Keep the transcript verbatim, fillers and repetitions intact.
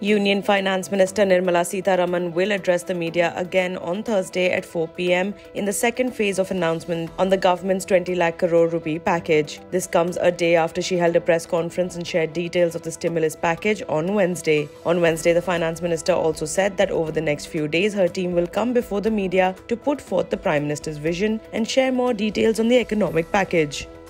Union Finance Minister Nirmala Sitharaman will address the media again on Thursday at four p m in the second phase of announcement on the government's twenty lakh crore rupee package. This comes a day after she held a press conference and shared details of the stimulus package on Wednesday. On Wednesday, the Finance Minister also said that over the next few days, her team will come before the media to put forth the Prime Minister's vision and share more details on the economic package.